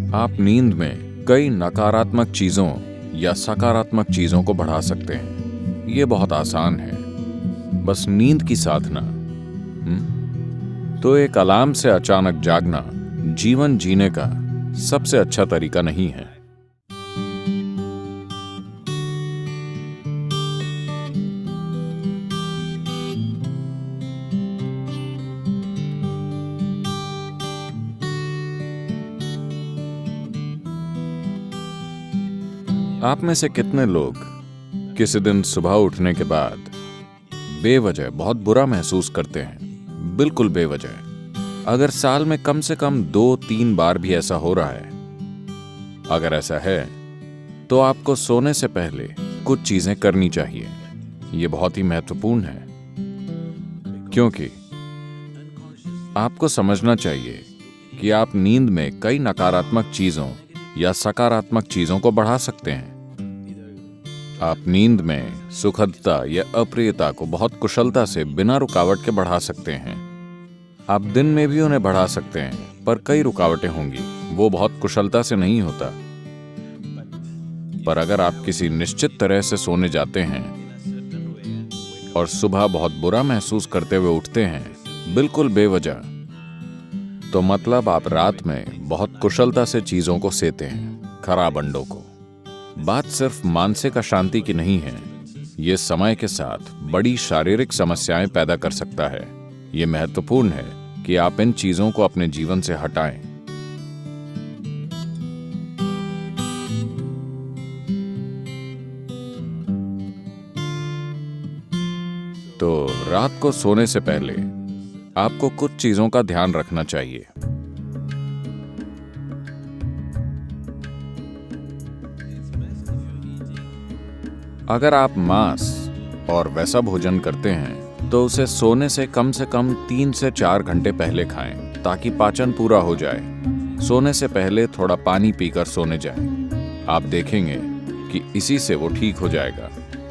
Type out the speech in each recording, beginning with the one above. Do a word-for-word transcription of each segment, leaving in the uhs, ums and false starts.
आप नींद में कई नकारात्मक चीजों या सकारात्मक चीजों को बढ़ा सकते हैं। ये बहुत आसान है, बस नींद की साधना। हुँ? तो एक अलार्म से अचानक जागना जीवन जीने का सबसे अच्छा तरीका नहीं है। आप में से कितने लोग किसी दिन सुबह उठने के बाद बेवजह बहुत बुरा महसूस करते हैं? बिल्कुल बेवजह। अगर साल में कम से कम दो तीन बार भी ऐसा हो रहा है, अगर ऐसा है तो आपको सोने से पहले कुछ चीजें करनी चाहिए। ये बहुत ही महत्वपूर्ण है, क्योंकि आपको समझना चाहिए कि आप नींद में कई नकारात्मक चीजों या सकारात्मक चीजों को बढ़ा सकते हैं। आप नींद में सुखदता या अप्रियता को बहुत कुशलता से बिना रुकावट के बढ़ा सकते हैं। आप दिन में भी उन्हें बढ़ा सकते हैं, पर कई रुकावटें होंगी, वो बहुत कुशलता से नहीं होता। पर अगर आप किसी निश्चित तरह से सोने जाते हैं और सुबह बहुत बुरा महसूस करते हुए उठते हैं, बिल्कुल बेवजह, तो मतलब आप रात में बहुत कुशलता से चीजों को सेते हैं, खराब अंडों को। बात सिर्फ मानसिक अशांति की नहीं है, ये समय के साथ बड़ी शारीरिक समस्याएं पैदा कर सकता है। ये महत्वपूर्ण है कि आप इन चीजों को अपने जीवन से हटाएं। तो रात को सोने से पहले आपको कुछ चीजों का ध्यान रखना चाहिए। अगर आप मांस और वैसा भोजन करते हैं तो उसे सोने से कम से कम तीन से चार घंटे पहले खाएं, ताकि पाचन पूरा हो जाए। सोने से पहले थोड़ा पानी पीकर सोने जाएं। आप देखेंगे कि इसी से वो ठीक हो जाएगा।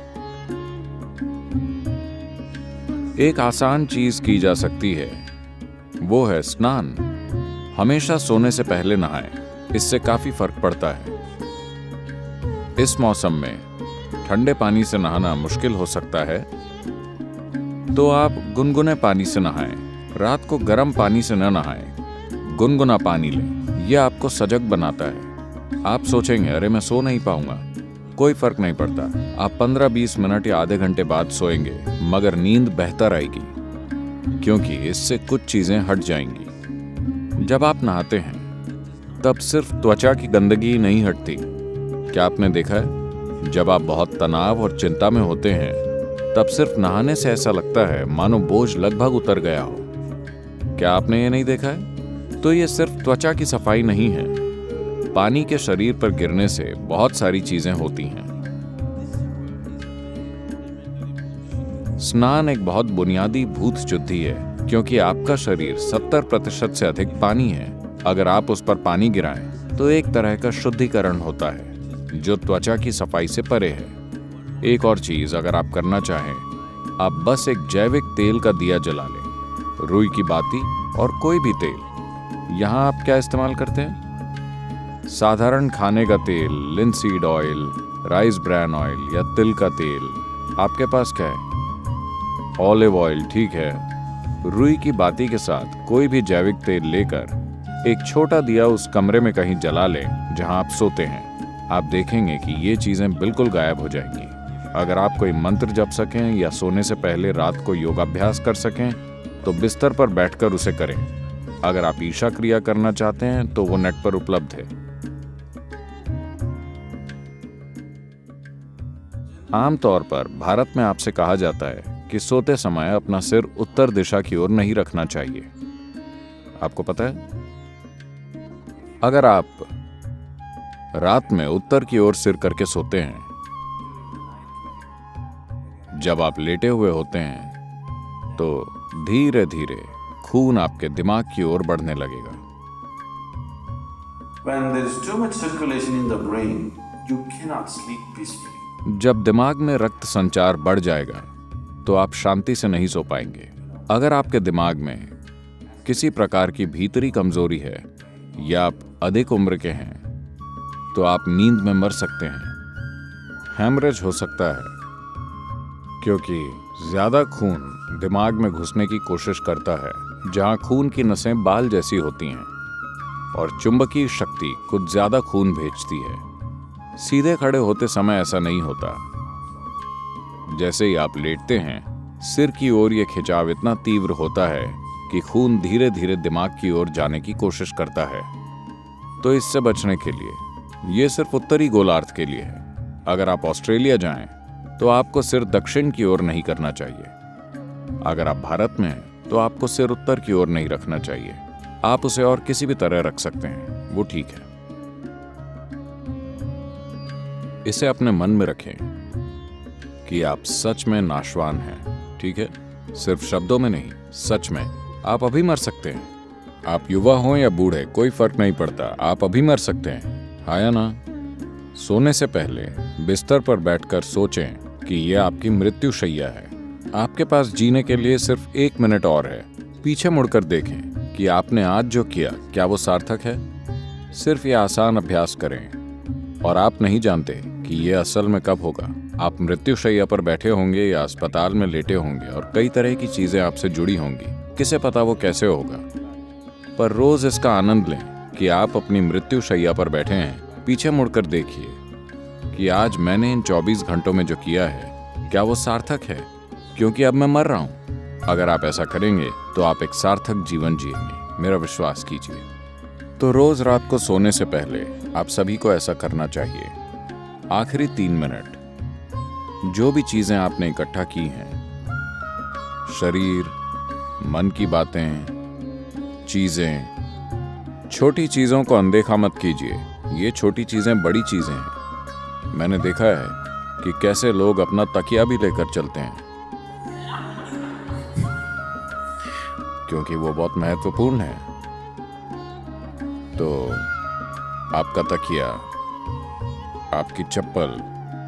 एक आसान चीज की जा सकती है, वो है स्नान। हमेशा सोने से पहले नहाएं, इससे काफी फर्क पड़ता है। इस मौसम में ठंडे पानी से नहाना मुश्किल हो सकता है, तो आप गुनगुने पानी से नहाएं। रात को गर्म पानी से न नहाएं, गुनगुना पानी लें। यह आपको सजग बनाता है। आप सोचेंगे, अरे मैं सो नहीं पाऊंगा। कोई फर्क नहीं पड़ता। आप पंद्रह बीस मिनट या आधे घंटे बाद सोएंगे, मगर नींद बेहतर आएगी, क्योंकि इससे कुछ चीजें हट जाएंगी। जब आप नहाते हैं तब सिर्फ त्वचा की गंदगी नहीं हटती। क्या आपने देखा है, जब आप बहुत तनाव और चिंता में होते हैं तब सिर्फ नहाने से ऐसा लगता है मानो बोझ लगभग उतर गया हो। क्या आपने ये नहीं देखा है? तो ये सिर्फ त्वचा की सफाई नहीं है, पानी के शरीर पर गिरने से बहुत सारी चीजें होती हैं। स्नान एक बहुत बुनियादी भूत शुद्धि है, क्योंकि आपका शरीर सत्तर प्रतिशत से अधिक पानी है। अगर आप उस पर पानी गिराएं तो एक तरह का शुद्धिकरण होता है, जो त्वचा की सफाई से परे है। एक और चीज अगर आप करना चाहें, आप बस एक जैविक तेल का दिया जला लें, रुई की बाती और कोई भी तेल। यहाँ आप क्या इस्तेमाल करते हैं? साधारण खाने का तेल, linseed oil, rice bran oil या तिल का तेल। आपके पास क्या है? ऑलिव ऑयल, ठीक है। रुई की बाती के साथ कोई भी जैविक तेल लेकर एक छोटा दिया उस कमरे में कहीं जला लें जहां आप सोते हैं। आप देखेंगे कि ये चीजें बिल्कुल गायब हो जाएंगी। अगर आप कोई मंत्र जप सकें या सोने से पहले रात को योगाभ्यास कर सकें तो बिस्तर पर बैठकर उसे करें। अगर आप ईशा क्रिया करना चाहते हैं तो वो नेट पर उपलब्ध है। आमतौर पर भारत में आपसे कहा जाता है कि सोते समय अपना सिर उत्तर दिशा की ओर नहीं रखना चाहिए। आपको पता है? अगर आप रात में उत्तर की ओर सिर करके सोते हैं, जब आप लेटे हुए होते हैं तो धीरे धीरे खून आपके दिमाग की ओर बढ़ने लगेगा। When there is too much circulation in the brain, you cannot sleep peacefully. जब दिमाग में रक्त संचार बढ़ जाएगा तो आप शांति से नहीं सो पाएंगे। अगर आपके दिमाग में किसी प्रकार की भीतरी कमजोरी है या आप अधिक उम्र के हैं तो आप नींद में मर सकते हैं। हेमरेज हो सकता है क्योंकि ज्यादा खून दिमाग में घुसने की कोशिश करता है, जहां खून की नसें बाल जैसी होती हैं और चुंबकीय शक्ति कुछ ज्यादा खून भेजती है। सीधे खड़े होते समय ऐसा नहीं होता। जैसे ही आप लेटते हैं, सिर की ओर यह खिंचाव इतना तीव्र होता है कि खून धीरे धीरे दिमाग की ओर जाने की कोशिश करता है। तो इससे बचने के लिए, यह सिर्फ उत्तरी गोलार्ध के लिए है। अगर आप ऑस्ट्रेलिया जाएं तो आपको सिर दक्षिण की ओर नहीं करना चाहिए। अगर आप भारत में हैं तो आपको सिर उत्तर की ओर नहीं रखना चाहिए। आप उसे और किसी भी तरह रख सकते हैं, वो ठीक है। इसे अपने मन में रखें कि आप सच में नाशवान हैं, ठीक है? सिर्फ शब्दों में नहीं, सच में। आप अभी मर सकते हैं। आप युवा हों या बूढ़े, कोई फर्क नहीं पड़ता। आप अभी मर सकते हैं, हाँ या ना? सोने से पहले बिस्तर पर बैठकर सोचें कि यह आपकी मृत्युशैया है। आपके पास जीने के लिए सिर्फ एक मिनट और है। पीछे मुड़कर देखें कि आपने आज जो किया, क्या वो सार्थक है? सिर्फ ये आसान अभ्यास करें और आप नहीं जानते कि यह असल में कब होगा। आप मृत्युशैया पर बैठे होंगे या अस्पताल में लेटे होंगे और कई तरह की चीजें आपसे जुड़ी होंगी। किसे पता वो कैसे होगा? पर रोज इसका आनंद लें कि आप अपनी मृत्युशैया पर बैठे हैं। पीछे मुड़कर देखिए कि आज मैंने इन चौबीस घंटों में जो किया है, क्या वो सार्थक है? क्योंकि अब मैं मर रहा हूं। अगर आप ऐसा करेंगे तो आप एक सार्थक जीवन जिएंगे, मेरा विश्वास कीजिए। तो रोज रात को सोने से पहले आप सभी को ऐसा करना चाहिए। आखिरी तीन मिनट जो भी चीजें आपने इकट्ठा की हैं, शरीर, मन की बातें, चीजें, छोटी चीजों को अनदेखा मत कीजिए। ये छोटी चीजें बड़ी चीजें हैं। मैंने देखा है कि कैसे लोग अपना तकिया भी लेकर चलते हैं क्योंकि वो बहुत महत्वपूर्ण है। तो आपका तकिया, आपकी चप्पल,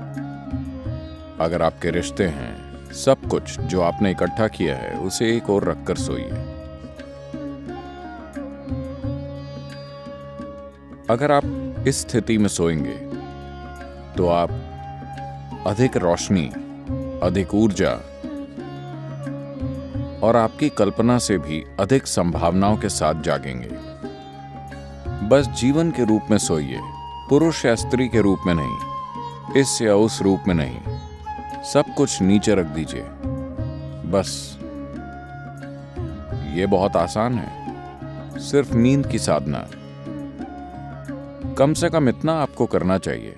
अगर आपके रिश्ते हैं, सब कुछ जो आपने इकट्ठा किया है, उसे एक ओर रखकर सोइए। अगर आप इस स्थिति में सोएंगे तो आप अधिक रोशनी, अधिक ऊर्जा और आपकी कल्पना से भी अधिक संभावनाओं के साथ जागेंगे। बस जीवन के रूप में सोइए, पुरुष या स्त्री के रूप में नहीं, इस या उस रूप में नहीं। सब कुछ नीचे रख दीजिए। बस ये बहुत आसान है, सिर्फ नींद की साधना। कम से कम इतना आपको करना चाहिए।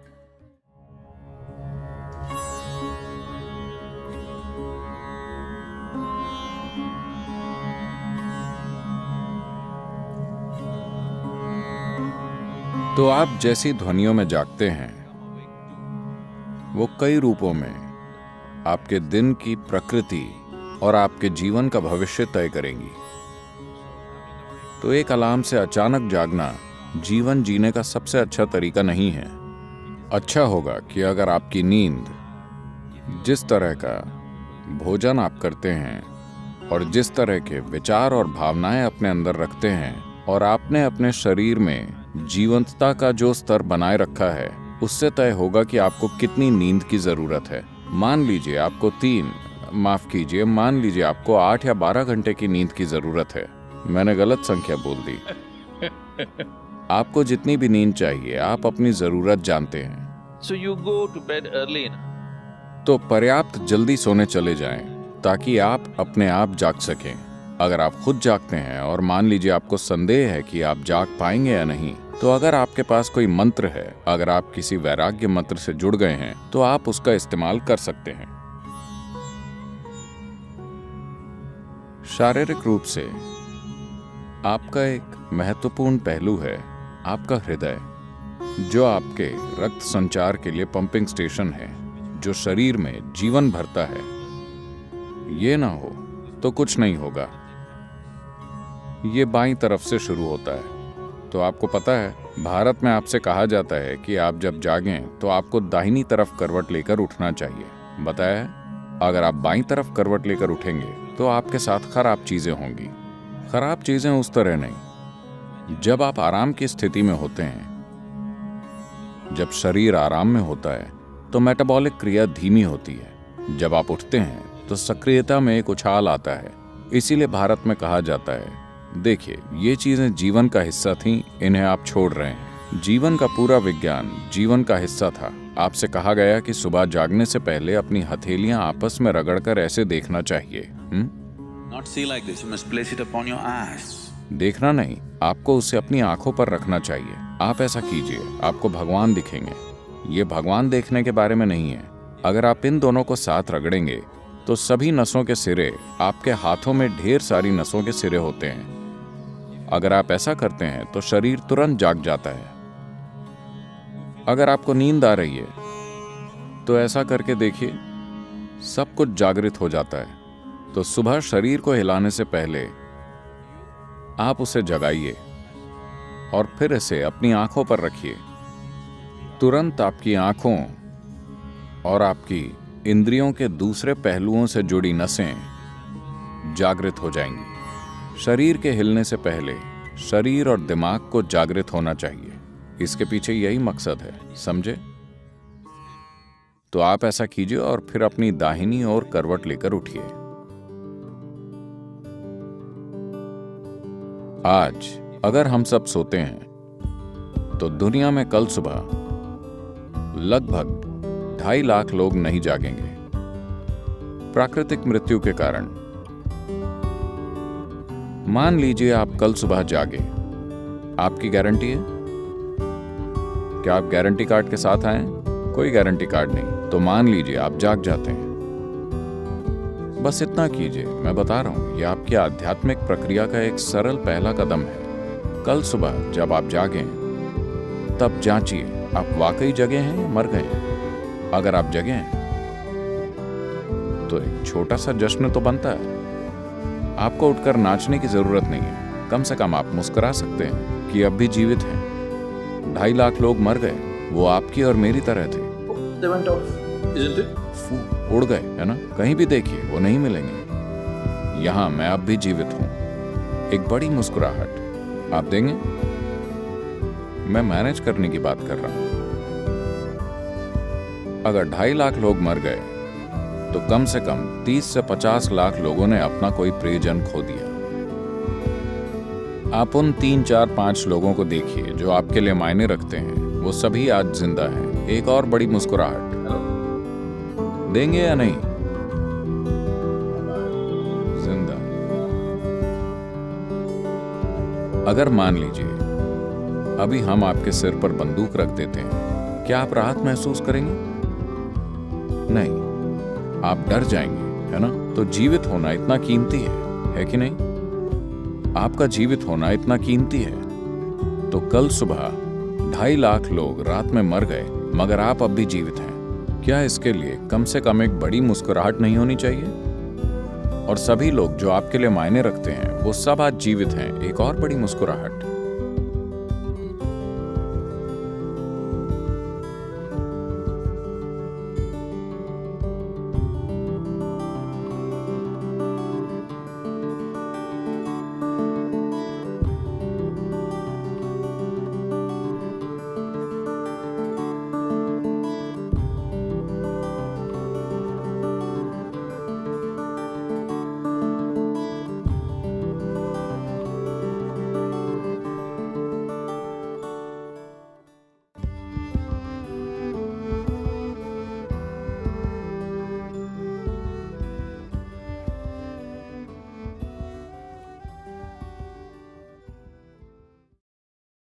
तो आप जैसी ध्वनियों में जागते हैं, वो कई रूपों में आपके दिन की प्रकृति और आपके जीवन का भविष्य तय करेंगी। तो एक अलार्म से अचानक जागना जीवन जीने का सबसे अच्छा तरीका नहीं है। अच्छा होगा कि अगर आपकी नींद, जिस तरह का भोजन आप करते हैं और जिस तरह के विचार और भावनाएं अपने अंदर रखते हैं और आपने अपने शरीर में जीवंतता का जो स्तर बनाए रखा है, उससे तय होगा कि आपको कितनी नींद की जरूरत है। मान लीजिए आपको तीन माफ कीजिए मान लीजिए आपको आठ या बारह घंटे की नींद की जरूरत है। मैंने गलत संख्या बोल दी। आपको जितनी भी नींद चाहिए, आप अपनी जरूरत जानते हैं। So you go to bed early enough. तो पर्याप्त जल्दी सोने चले जाएं ताकि आप अपने आप जाग सकें। अगर आप खुद जागते हैं और मान लीजिए आपको संदेह है कि आप जाग पाएंगे या नहीं, तो अगर आपके पास कोई मंत्र है, अगर आप किसी वैराग्य मंत्र से जुड़ गए हैं, तो आप उसका इस्तेमाल कर सकते हैं। शारीरिक रूप से आपका एक महत्वपूर्ण पहलू है आपका हृदय, जो आपके रक्त संचार के लिए पंपिंग स्टेशन है, जो शरीर में जीवन भरता है। ये ना हो तो कुछ नहीं होगा। ये बाईं तरफ से शुरू होता है। तो आपको पता है, भारत में आपसे कहा जाता है कि आप जब जागें तो आपको दाहिनी तरफ करवट लेकर उठना चाहिए। बताया है, अगर आप बाईं तरफ करवट लेकर उठेंगे तो आपके साथ खराब चीजें होंगी। खराब चीजें उस तरह नहीं, जब आप आराम की स्थिति में होते हैं, जब शरीर आराम में होता है, तो मेटाबॉलिक क्रिया धीमी होती है। जब आप उठते हैं तो सक्रियता में एक उछाल आता है। इसीलिए भारत में कहा जाता है, देखिए ये चीजें जीवन का हिस्सा थीं, इन्हें आप छोड़ रहे हैं। जीवन का पूरा विज्ञान जीवन का हिस्सा था। आपसे कहा गया कि सुबह जागने से पहले अपनी हथेलियां आपस में रगड़कर ऐसे देखना चाहिए। हुँ? Not see like this. You must place it upon your eyes. देखना नहीं, आपको उसे अपनी आंखों पर रखना चाहिए। आप ऐसा कीजिए, आपको भगवान दिखेंगे। ये भगवान देखने के बारे में नहीं है। अगर आप इन दोनों को साथ रगड़ेंगे तो सभी नसों के सिरे, आपके हाथों में ढेर सारी नसों के सिरे होते हैं। अगर आप ऐसा करते हैं तो शरीर तुरंत जाग जाता है। अगर आपको नींद आ रही है तो ऐसा करके देखिए, सब कुछ जागृत हो जाता है। तो सुबह शरीर को हिलाने से पहले आप उसे जगाइए और फिर इसे अपनी आंखों पर रखिए। तुरंत आपकी आंखों और आपकी इंद्रियों के दूसरे पहलुओं से जुड़ी नसें जागृत हो जाएंगी। शरीर के हिलने से पहले शरीर और दिमाग को जागृत होना चाहिए। इसके पीछे यही मकसद है, समझे? तो आप ऐसा कीजिए और फिर अपनी दाहिनी ओर करवट लेकर उठिए। आज अगर हम सब सोते हैं तो दुनिया में कल सुबह लगभग ढाई लाख लोग नहीं जागेंगे प्राकृतिक मृत्यु के कारण। मान लीजिए आप कल सुबह जागे, आपकी गारंटी है? क्या आप गारंटी कार्ड के साथ आए? कोई गारंटी कार्ड नहीं। तो मान लीजिए आप जाग जाते हैं। बस इतना कीजिए, मैं बता रहा हूं, यह आपकी आध्यात्मिक प्रक्रिया का एक सरल पहला कदम है। कल सुबह जब आप जागें तब जांचिए आप वाकई जगे हैं या मर गए। अगर आप जगे हैं तो एक छोटा सा जश्न तो बनता है। आपको उठकर नाचने की जरूरत नहीं है, कम से कम आप मुस्कुरा सकते हैं कि अब भी जीवित हैं। ढाई लाख लोग मर गए, वो आपकी और मेरी तरह थे। They went off, isn't it? फू, उड़ गए, है ना? कहीं भी देखिए वो नहीं मिलेंगे। यहां मैं अब भी जीवित हूं। एक बड़ी मुस्कुराहट आप देंगे? मैं मैनेज करने की बात कर रहा हूं। अगर ढाई लाख लोग मर गए तो कम से कम तीस से पचास लाख लोगों ने अपना कोई प्रियजन खो दिया। आप उन तीन चार पांच लोगों को देखिए जो आपके लिए मायने रखते हैं, वो सभी आज जिंदा हैं। एक और बड़ी मुस्कुराहट देंगे या नहीं? जिंदा। अगर मान लीजिए अभी हम आपके सिर पर बंदूक रख देते हैं, क्या आप राहत महसूस करेंगे? नहीं, आप डर जाएंगे, है ना? तो जीवित होना इतना कीमती है, है कि नहीं? आपका जीवित होना इतना कीमती है। तो कल सुबह ढाई लाख लोग रात में मर गए, मगर आप अब भी जीवित हैं। क्या इसके लिए कम से कम एक बड़ी मुस्कुराहट नहीं होनी चाहिए? और सभी लोग जो आपके लिए मायने रखते हैं, वो सब आज जीवित हैं। एक और बड़ी मुस्कुराहट।